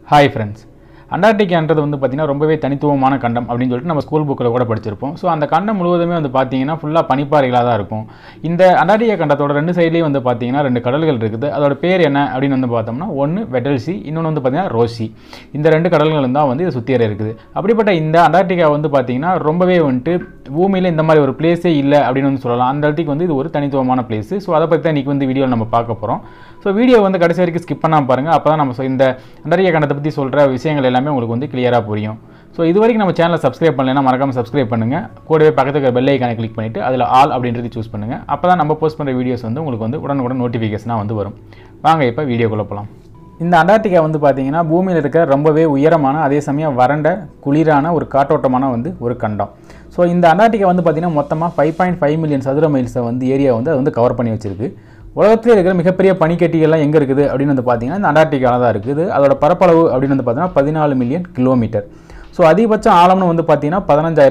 Hi friends. Antarctica என்றது வந்து பாத்தீங்கன்னா ரொம்பவே தனித்துவமான கண்டம் அப்படினு சொல்லிட்டு நம்ம ஸ்கூல் புக்ல கூட படிச்சிருப்போம். சோ அந்த கண்டம் முழுவதுமே வந்து பாத்தீங்கன்னா ஃபுல்லா பனிப்பாறைகளா தான் இருக்கும். இந்த அண்டார்டிகா கண்டத்தோட ரெண்டு சைடுலயும் வந்து பாத்தீங்கன்னா ரெண்டு கடல்கள் இருக்குது. அதோட பேர் என்ன அப்படினு வந்து பார்த்தோம்னா ஒன்னு வெட்டல் சி, இன்னொன்னு வந்து பாத்தீங்கன்னா ரோஸ் சி. இந்த ரெண்டு கடல்களும் தான் வந்து சுத்தியற இருக்குது. அப்படிப்பட்ட இந்த அண்டார்டிகா வந்து பாத்தீங்கன்னா ரொம்பவே வந்து பூமியில இந்த மாதிரி ஒரு பிளேஸே இல்ல அப்படினு வந்து சொல்லலாம். அந்த இடத்துக்கு வந்து இது ஒரு தனித்துவமான பிளேஸ். சோ அத பத்தி தான் இன்னைக்கு வந்து வீடியோல நம்ம பார்க்க போறோம். சோ வீடியோ வந்து கடைசி வரைக்கும் ஸ்கிப் பண்ணாம பாருங்க. அப்பதான் நம்ம இந்த அண்டார்டிகா கண்டத்தை பத்தி சொல்ற விஷயங்கள் எல்லாமே உங்களுக்கு வந்து கிளியரா புரியும். சோ இதுவரைக்கும் நம்ம சேனலை சப்ஸ்கிரைப் பண்ணலனா மறக்காம சப்ஸ்கிரைப் பண்ணுங்க. கூடவே பக்கத்துல இருக்க பெல் ஐகானை கிளிக் பண்ணிட்டு அதுல ஆல் அப்படின்றது சூஸ் பண்ணுங்க. அப்பதான் நம்ம போஸ்ட் பண்ற வீடியோஸ் வந்து உங்களுக்கு வந்து உடனுக்குடன் நோட்டிஃபிகேஷனா வந்து வரும். வாங்க இப்ப வீடியோக்குள்ள போலாம். இந்த அண்டார்டிகா வந்து பாத்தீங்கன்னா பூமியில இருக்க ரொம்பவே உயரமான அதே சமயம் வறண்ட குளிரான ஒரு காற்றோட்டமான வந்து ஒரு கண்டம். சோ இந்த அண்டார்டிகா வந்து பாத்தீங்கன்னா மொத்தமா 5.5 மில்லியன் சதுர மைல்ஸ் வந்து ஏரியா வந்து அது வந்து கவர் பண்ணி வச்சிருக்கு. உலகத்திலே இருக்கிற மிகப்பெரிய பனிக்கட்டிகள்லாம் எங்க இருக்குது அப்படின்னு வந்து பாத்தீங்கன்னா இந்த அண்டார்டிகால தான் இருக்குது. அதோட பரப்பளவு அப்படின்னு வந்து பாத்தீங்கன்னா 14 மில்லியன் கிலோமீட்டர். சோ அதிகபட்ச ஆழம்னு வந்து பாத்தீங்கன்னா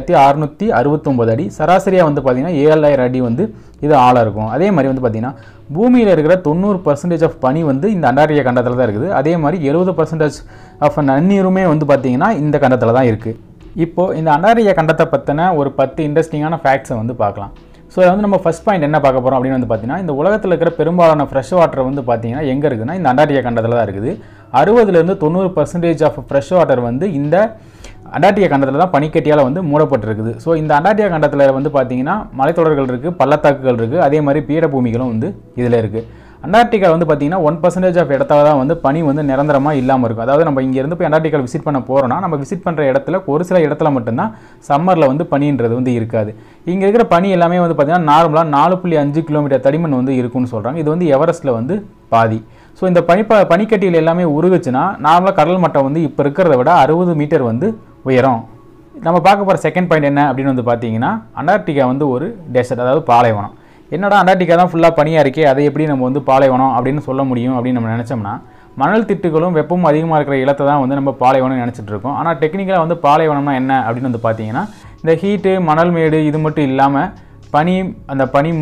15669 அடி. சராசரியா வந்து பாத்தீங்கன்னா 7000 அடி வந்து இது ஆழம் இருக்கும். அதே மாதிரி வந்து பாத்தீங்கன்னா பூமியில இருக்கிற 90% ஆஃப் பனி வந்து இந்த அண்டார்டிகா கண்டத்துல தான் இருக்குது. அதே மாதிரி 70% ஆஃப் நன்னீருமே வந்து பாத்தீங்கன்னா இந்த கண்டத்துல தான் இருக்கு. இப்போ இந்த அண்டார்டிகா கண்டத்தை பத்தின ஒரு 10 இன்ட்ரெஸ்டிங்கான ஃபேக்ட்ஸை வந்து பார்க்கலாம். ஸோ வந்து நம்ம ஃபர்ஸ்ட் பாயிண்ட் என்ன பார்க்க போகிறோம் அப்படின்னு வந்து பார்த்தீங்கன்னா இந்த உலகத்தில் இருக்கிற பெரும்பாலான ஃப்ரெஷ் வாட்டர் வந்து பார்த்தீங்கன்னா எங்கே இருக்குதுன்னா இந்த அண்டார்டிகா கண்டத்தில் தான் இருக்குது. 60லேருந்து 90% ஆஃப் ஃப்ரெஷ் வாட்டர் வந்து இந்த அண்டார்டிகா கண்டத்தில் தான் பனிக்கட்டியால் வந்து மூடப்பட்டிருக்குது. ஸோ இந்த அண்டார்டிகா கண்டத்தில் வந்து பார்த்தீங்கன்னா மலைத்தொடர்கள் இருக்குது, பள்ளத்தாக்குகள் இருக்குது, அதே மாதிரி பீடபூமிகளும் வந்து இதில் இருக்குது. அண்டார்டிகா வந்து பார்த்தீங்கன்னா 1% ஆஃப் இடத்துல தான் வந்து பனி வந்து நிரந்தரமாக இல்லாமல் இருக்கும். அதாவது நம்ம இங்கேருந்து போய் அண்டார்டிகா விசிட் பண்ண போகிறோம்னா நம்ம விசிட் பண்ணுற இடத்துல ஒரு சில இடத்துல மட்டும்தான் சம்மரில் வந்து பனின்றது வந்து இருக்காது. இங்கே இருக்கிற பனி எல்லாமே வந்து பார்த்தீங்கன்னா நார்மலாக 4.5 கிலோமீட்டர் தடிமன் வந்து இருக்குன்னு சொல்கிறாங்க. இது வந்து எவரெஸ்ட்டில் வந்து பாதி. ஸோ இந்த பனிக்கட்டிகள் எல்லாமே உருகுச்சுன்னா நார்மலாக கடல் மட்டம் வந்து இப்போ இருக்கிறத விட 60 மீட்டர் வந்து உயரம். நம்ம பார்க்க போகிற செகண்ட் பாயிண்ட் என்ன அப்படின்னு வந்து பார்த்தீங்கன்னா அண்டார்டிகா வந்து ஒரு டெசர்ட், அதாவது பாலைவனம். என்னடா அண்டார்டிகா தான் ஃபுல்லாக பனியாக இருக்கே, அதை எப்படி நம்ம வந்து பாலைவனம் அப்படின்னு சொல்ல முடியும் அப்படின்னு நம்ம நினச்சோம்னா மணல் திட்டுகளும் வெப்பமும் அதிகமாக இருக்கிற இடத்தை தான் வந்து நம்ம பாலைவனம் நினச்சிட்டு இருக்கோம். ஆனால் டெக்னிக்கலாக வந்து பாலைவனம்னா என்ன அப்படின்னு வந்து பார்த்தீங்கன்னா இந்த ஹீட்டு, மணல் மேடு இது மட்டும் இல்லாமல் பனி, அந்த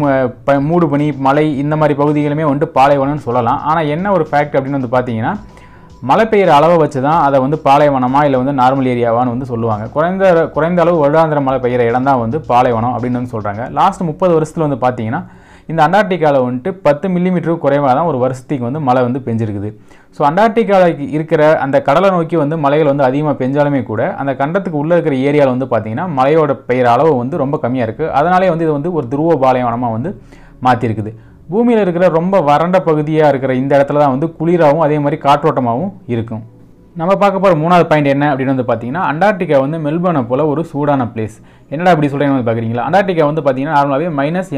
மூடு பனி, மலை இந்த மாதிரி பகுதிகளுமே வந்து பாலைவனம்னு சொல்லலாம். ஆனால் என்ன ஒரு ஃபேக்ட் அப்படின்னு வந்து பார்த்தீங்கன்னா மழை பெய்கிற அளவை வச்சு தான் அதை வந்து பாலைவனமா இல்லை வந்து நார்மல் ஏரியாவான்னு வந்து சொல்லுவாங்க. குறைந்த அளவு வருடாந்திர மழை பெய்கிற இடம் தான் வந்து பாலைவனம் அப்படின்னு வந்து சொல்கிறாங்க. லாஸ்ட் 30 வருஷத்தில் வந்து பார்த்தீங்கன்னா இந்த அண்டார்டிகாவில் வந்துட்டு 10 மில்லிமீட்டருக்கு குறைவாக தான் ஒரு வருஷத்துக்கு வந்து மழை வந்து பெஞ்சிருக்குது. ஸோ அண்டார்டிகாவில் இருக்கிற அந்த கடலை நோக்கி வந்து மழைகள் வந்து அதிகமாக பெஞ்சாலுமே கூட அந்த கண்டத்துக்கு உள்ளே இருக்கிற ஏரியாவில் வந்து பார்த்தீங்கன்னா மழையோட பெய்கிற அளவு வந்து ரொம்ப கம்மியாக இருக்குது. அதனாலே வந்து இது வந்து ஒரு துருவ பாலைவனமாக வந்து மாற்றிருக்குது. பூமியில் இருக்கிற ரொம்ப வறண்ட பகுதியாக இருக்கிற இந்த இடத்துல தான் வந்து குளிராகவும் அதே மாதிரி காற்றோட்டமாகவும் இருக்கும். நம்ம பார்க்க போகிற மூணாவது பாயிண்ட் என்ன அப்படின்னு வந்து பார்த்தீங்கன்னா அண்டார்டிகா வந்து மெல்பர்னை போல் ஒரு சூடான பிளேஸ். என்னடா அப்படி சொல்கிறேன்னு வந்து பார்க்குறீங்களா? அண்டார்டிகா வந்து பார்த்தீங்கன்னா நார்மலாகவே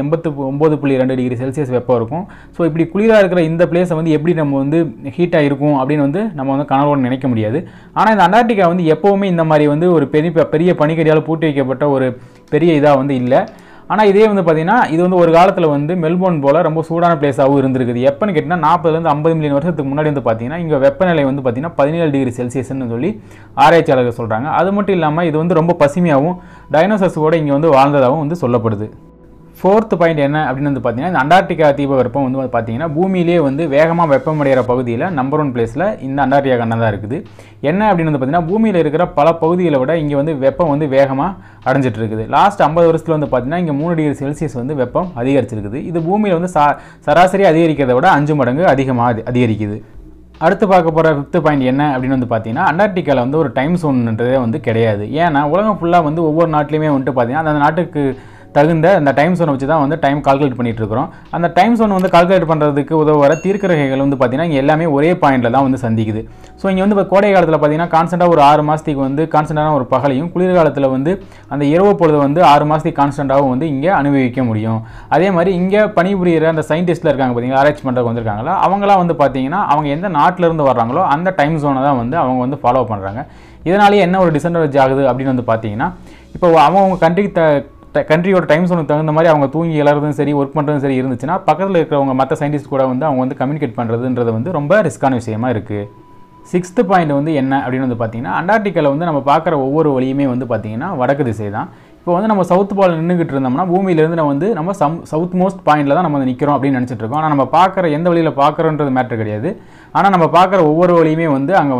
-89.2 டிகிரி செல்சியஸ் வெப்பம் இருக்கும். ஸோ இப்படி குளிராக இருக்கிற இந்த பிளேஸை வந்து எப்படி நம்ம வந்து ஹீட்டாக இருக்கும் அப்படின்னு வந்து நம்ம வந்து கனவோடு நினைக்க முடியாது. ஆனால் இந்த அண்டார்டிகா வந்து எப்போவுமே இந்த மாதிரி வந்து ஒரு பெரிய பனிக்கட்டியால் பூட்டி வைக்கப்பட்ட ஒரு பெரிய இதாக வந்து இல்லை. ஆனால் இதே வந்து பார்த்தீங்கன்னா இது வந்து ஒரு காலத்தில் வந்து மெல்போர்ன் போல் ரொம்ப சூடான பிளேஸாகவும் இருந்திருக்குது. எப்போன்னு கேட்டிங்கன்னா 40லேருந்து 50 மில்லியன் வருஷத்துக்கு முன்னாடி வந்து பார்த்தீங்கன்னா இங்கே வெப்பநிலை வந்து பார்த்தீங்கன்னா 17 டிகிரி செல்சியஸ்ன்னு சொல்லி ஆராய்ச்சியாளர்கள் சொல்கிறாங்க. அது மட்டும் இல்லாமல் இது வந்து ரொம்ப பசுமையாகவும் டைனோசர்ஸ் கூட இங்கே வந்து வாழ்ந்ததாகவும் வந்து சொல்லப்படுது. ஃபோர்த் பாயிண்ட் என்ன அப்படின்னு வந்து பார்த்தீங்கன்னா இந்த அண்டார்டிகா தீபகற்பம் வந்து பார்த்தீங்கன்னா பூமியிலேயே வந்து வேகமாக வெப்பமடைகிற பகுதியில் நம்பர் 1 பிளேஸில் இந்த அண்டார்டிகா கண்டம் தான் இருக்குது. என்ன அப்படின்னு வந்து பார்த்தீங்கன்னா பூமியில் இருக்கிற பல பகுதிகளை விட இங்கே வந்து வெப்பம் வந்து வேகமாக அடைஞ்சிட்டு இருக்குது. லாஸ்ட் 50 வருஷத்தில் வந்து பார்த்தீங்கன்னா இங்கே 3 டிகிரி செல்சியஸ் வந்து வெப்பம் அதிகரிச்சிருக்குது. இது பூமியில் வந்து சராசரி அதிகரிக்கிறத விட 5 மடங்கு அதிகமாக அதிகரிக்குது. அடுத்து பார்க்க போகிற 5th பாயிண்ட் என்ன அப்படின்னு வந்து பார்த்தீங்கன்னா அண்டார்டிகாவில் வந்து ஒரு டைம் சோன்ன்றதே வந்து கிடையாது. ஏன்னா உலகம் ஃபுல்லாக வந்து ஒவ்வொரு நாட்டிலையுமே வந்துட்டு பார்த்தீங்கன்னா அந்த நாட்டுக்கு தகுந்த அந்த டைம் சோனை வச்சு தான் வந்து டைம் கால்குலேட் பண்ணிட்டு இருக்கிறோம். அந்த டைம் சோன் வந்து கால்குலேட் பண்ணுறதுக்கு உதவுற தீர்க்கரேகைகள் வந்து பார்த்தீங்கன்னா இங்கே எல்லாமே ஒரே பாயிண்டில் தான் வந்து சந்திக்குது. ஸோ இங்கே வந்து இப்போ கோடை காலத்தில் பார்த்தீங்கன்னா கான்ஸ்டண்ட்டாக ஒரு 6 மாதத்துக்கு வந்து கான்ஸ்டண்ட்டான ஒரு பகலையும், குளிர்காலத்தில் வந்து அந்த இரவு பொழுது வந்து 6 மாதத்துக்கு கான்ஸ்டண்ட்டாகவும் வந்து இங்கே அனுபவிக்க முடியும். அதே மாதிரி இங்கே பணிபுரிகிற அந்த சயின்டிஸ்ட்டில் இருக்காங்க பார்த்தீங்கன்னா, ஆராய்ச்சி பண்ணுறதுக்கு வந்திருக்காங்களா, அவங்களாம் வந்து பார்த்தீங்கன்னா அவங்க எந்த நாட்டிலேருந்து வர்றாங்களோ அந்த டைம் சோனை தான் வந்து அவங்க வந்து ஃபாலோ பண்ணுறாங்க. இதனாலேயே என்ன ஒரு டிஸ்அட்வான்டேஜ் ஆகுது அப்படின்னு வந்து பார்த்தீங்கன்னா இப்போ அவங்க கண்ட்ரியோட டைம் சோனுக்கு தகுந்த மாதிரி அவங்க தூங்கி எழறதும் சரி, ஒர்க் பண்ணுறதும் சரி இருந்துச்சுன்னா பக்கத்தில் இருக்கிறவங்க மற்ற சயின்டிஸ்ட் கூட வந்து அவங்க வந்து கம்யூனிகேட் பண்ணுறதுன்றது வந்து ரொம்ப ரிஸ்கான விஷயமா இருக்குது. 6th பாயிண்ட் வந்து என்ன அப்படின்னு வந்து பார்த்தீங்கன்னா அண்டார்டிகாவில் வந்து நம்ம பார்க்குற ஒவ்வொரு வழியுமே வந்து பார்த்தீங்கன்னா வடக்கு திசை தான். இப்போ வந்து நம்ம சவுத் பால் நின்றுக்கிட்டு இருந்தோம்னா பூமியிலேருந்து நம்ம சவுத் மோஸ்ட் பாயிண்டில் தான் நம்ம வந்து நிற்கிறோம் அப்படின்னு நினச்சிட்டு இருக்கோம். ஆனால் நம்ம பார்க்குற எந்த வழியில் பார்க்குறோன்றது மேட்டர் கிடையாது. ஆனால் நம்ம பார்க்குற ஒவ்வொரு வழியுமே வந்து அங்கே வந்து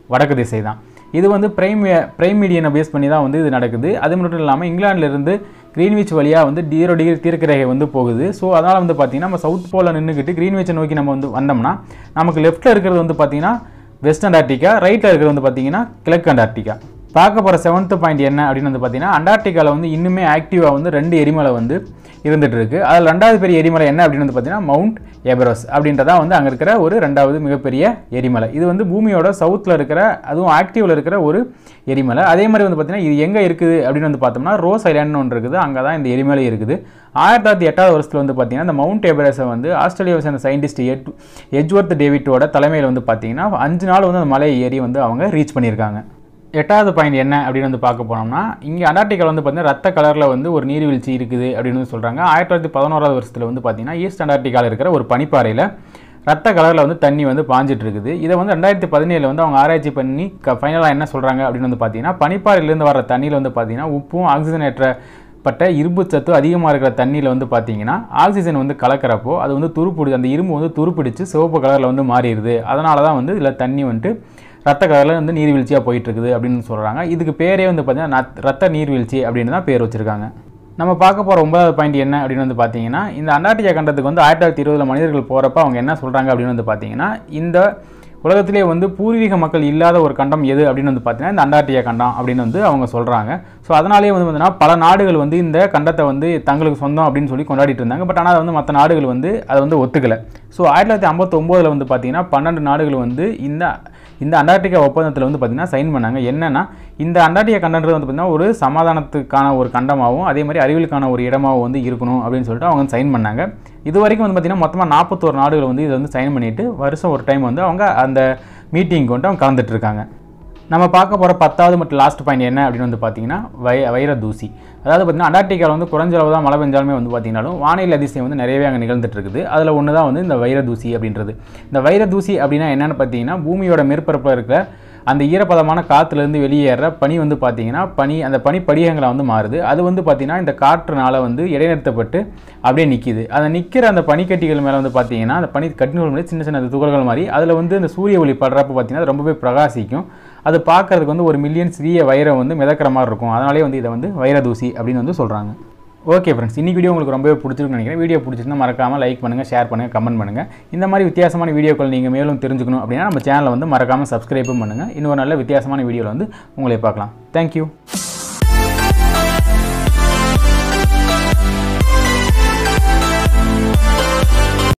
வடக்கு திசை தான். இது வந்து பிரைம் மீடியனை பேஸ் பண்ணி தான் வந்து இது நடக்குது. அது மட்டும் இல்லாமல் இங்கிலாந்துலேருந்து கிரீன்விச் வழியாக வந்து 0 டிகிரி தீர்க்கரேகை வந்து போகுது. ஸோ அதனால் வந்து பார்த்திங்கன்னா நம்ம சவுத் போலில் நின்றுக்கிட்டு கிரீன்விச்சை நோக்கி நம்ம வந்து வந்தோம்னா நமக்கு லெஃப்ட்டில் இருக்கிறது வந்து பார்த்திங்கன்னா வெஸ்ட் அண்டார்டிகா, ரைட்டில் இருக்கிறது வந்து பார்த்திங்கன்னா கிழக்கு அண்டார்டிகா. பார்க்க போகிற 7th பாயிண்ட் என்ன அப்படின்னு வந்து பார்த்தீங்கன்னா அண்டார்டிகாவில் வந்து இன்னுமே ஆக்டிவாக வந்து 2 எரிமலை வந்து இருந்துகிட்டு இருக்குது. அதில் 2வது பெரிய எரிமலை என்ன அப்படின்னு வந்து பார்த்தீங்கன்னா மவுண்ட் எவரெஸ்ட் அப்படின்றதா வந்து அங்கே இருக்கிற ஒரு 2வது மிகப்பெரிய எரிமலை. இது வந்து பூமியோட சவுத்தில் இருக்கிற அதுவும் ஆக்டிவில் இருக்கிற ஒரு எரிமலை. அதே மாதிரி வந்து பார்த்தீங்கன்னா இது எங்கே இருக்குது அப்படின்னு வந்து பார்த்தோம்னா ரோஸ் ஐலாண்ட்னு ஒன்று இருக்குது, அங்கே தான் இந்த எரிமலை இருக்குது. 1908 வருஷத்தில் வந்து பார்த்தீங்கன்னா இந்த மவுண்ட் எவரெஸ்ட்டை வந்து ஆஸ்திரேலியாவை சேர்ந்த சயின்டிஸ்ட் எட்ஜ்வர்த் டேவிட்டோட தலைமையில் வந்து பார்த்தீங்கன்னா 5 நாள் வந்து அந்த மலையை ஏறி வந்து அவங்க ரீச் பண்ணியிருக்காங்க. 8வது பாயிண்ட் என்ன அப்படின்னு வந்து பார்க்க போனோம்னா இங்கே அண்டார்டிகாவில் வந்து பார்த்தீங்கன்னா ரத்த கலரில் வந்து ஒரு நீர்வீழ்ச்சி இருக்குது அப்படின்னு வந்து சொல்கிறாங்க. 1911 வருஷத்தில் வந்து பார்த்தீங்கன்னா ஈஸ்ட் அண்டார்டிகாவில் இருக்கிற ஒரு பனிப்பாறையில் ரத்த கலரில் வந்து தண்ணி வந்து பாஞ்சிட்டு இருக்குது. இதை வந்து 2017 வந்து அவங்க ஆராய்ச்சி பண்ணி ஃபைனலாக என்ன சொல்கிறாங்க அப்படின்னு வந்து பார்த்தீங்கன்னா பனிப்பாறையிலேருந்து வர தண்ணியில் வந்து பார்த்தீங்கன்னா உப்பும் ஆக்சிஜனேற்றப்பட்ட இரும்பு சத்து அதிகமாக இருக்கிற தண்ணியில் வந்து பார்த்தீங்கன்னா ஆக்சிஜன் வந்து கலக்கிறப்போ அது வந்து அந்த இரும்பு வந்து துருப்பிடிச்சு சிவப்பு கலரில் வந்து மாறிடுது. அதனால தான் வந்து இதில் தண்ணி வந்துட்டு ரத்த கலரில் வந்து நீர்வீழ்ச்சியாக போயிட்டுருக்குது அப்படின்னு சொல்கிறாங்க. இதுக்கு பேரே வந்து பார்த்தீங்கன்னா ரத்த நீர்வீழ்ச்சி அப்படின்னு தான் பேர் வச்சுருக்காங்க. நம்ம பார்க்க போகிற 9வது பாயிண்ட் என்ன அப்படின்னு வந்து பார்த்தீங்கன்னா இந்த அண்டார்டிகா கண்டத்துக்கு வந்து 1920 மனிதர்கள் போகிறப்ப அவங்க என்ன சொல்கிறாங்க அப்படின்னு வந்து பார்த்தீங்கன்னா இந்த உலகத்திலே வந்து பூர்வீக மக்கள் இல்லாத ஒரு கண்டம் எது அப்படின்னு வந்து பார்த்தீங்கன்னா இந்த அண்டார்டிகா கண்டம் அப்படின்னு வந்து அவங்க சொல்கிறாங்க. ஸோ அதனாலே வந்து பார்த்தீங்கன்னா பல நாடுகள் வந்து இந்த கண்டத்தை வந்து தங்களுக்கு சொந்தம் அப்படின்னு சொல்லி கொண்டாடிட்டு இருந்தாங்க. பட் ஆனால் அதை வந்து மற்ற நாடுகள் வந்து அதை வந்து ஒத்துக்கலை. ஸோ 1959 வந்து பார்த்தீங்கன்னா 12 நாடுகள் வந்து இந்த அண்டார்டிகா ஒப்பந்தத்தில் வந்து பார்த்திங்கன்னா சைன் பண்ணாங்க. என்னென்னா இந்த அண்டார்டிகா கண்டன்றது வந்து பார்த்திங்கன்னா ஒரு சமாதானத்துக்கான ஒரு கண்டமாகவும் அதே மாதிரி அறிவியலுக்கான ஒரு இடமாகவும் வந்து இருக்கணும் அப்படின்னு சொல்லிட்டு அவங்க சைன் பண்ணாங்க. இது வரைக்கும் வந்து பார்த்திங்கன்னா மொத்தமாக 41 நாடுகள் வந்து இதை வந்து சைன் பண்ணிவிட்டு வருஷம் ஒரு டைம் வந்து அவங்க அந்த மீட்டிங் கொண்டு அவங்க கலந்துட்டுருக்காங்க. நம்ம பார்க்க போகிற 10வது மற்றும் லாஸ்ட் பாயிண்ட் என்ன அப்படின்னு வந்து பார்த்தீங்கன்னா வைர தூசி. அதாவது பார்த்திங்கன்னா அண்டார்டிகாவில் வந்து குறைஞ்ச அளவு தான் மழை பெஞ்சாலுமே வந்து பார்த்திங்கனாலும் வானிலை அதிசயம் வந்து நிறையவே அங்கே நிகழ்ந்துட்டு இருக்குது. அதில் ஒன்று தான் வந்து இந்த வைர தூசி அப்படின்றது. இந்த வைர தூசி அப்படின்னா என்னென்னு பார்த்தீங்கன்னா பூமியோட மேற்பரப்பில் இருக்கிற அந்த ஈரப்பதமான காற்றுலேருந்து வெளியேற பனி வந்து பார்த்திங்கன்னா அந்த பனி படிகங்களை வந்து மாறுது. அது வந்து பார்த்திங்கன்னா இந்த காற்றுனால வந்து இடைநிறுத்தப்பட்டு அப்படியே நிற்கிது. அதை நிற்கிற அந்த பனிக்கட்டிகள் மேலே வந்து பார்த்திங்கன்னா அந்த பனி கட்டிகள் மேலே சின்ன சின்ன துகள்கள் மாதிரி அதில் வந்து இந்த சூரிய ஒளி படுறப்ப பார்த்திங்கன்னா ரொம்பவே பிரகாசிக்கும். அது பார்க்குறதுக்கு வந்து 1 மில்லியன் சிறிய வைரம் வந்து மிதக்கிற மாதிரி இருக்கும். அதனாலே வந்து இதை வந்து வைர தூசி அப்படின்னு வந்து சொல்கிறாங்க. ஓகே ஃப்ரெண்ட்ஸ், இன்னைக்கு வீடியோ உங்களுக்கு ரொம்பவே பிடிச்சிருக்குன்னு நினைக்கிறேன். வீடியோ பிடிச்சிருந்தா மறக்காமல் லைக் பண்ணுங்கள், ஷேர் பண்ணுங்கள், கமெண்ட் பண்ணுங்கள். இந்த மாதிரி வித்தியாசமான வீடியோக்கள் நீங்கள் மேலும் தெரிஞ்சுக்கணும் அப்படின்னா நம்ம சேனலை வந்து மறக்காமல் சப்ஸ்கிரைபும் பண்ணுங்கள். இன்னொரு நல்ல வித்தியாசமான வீடியோவில் வந்து உங்களை பார்க்கலாம். தேங்க்யூ.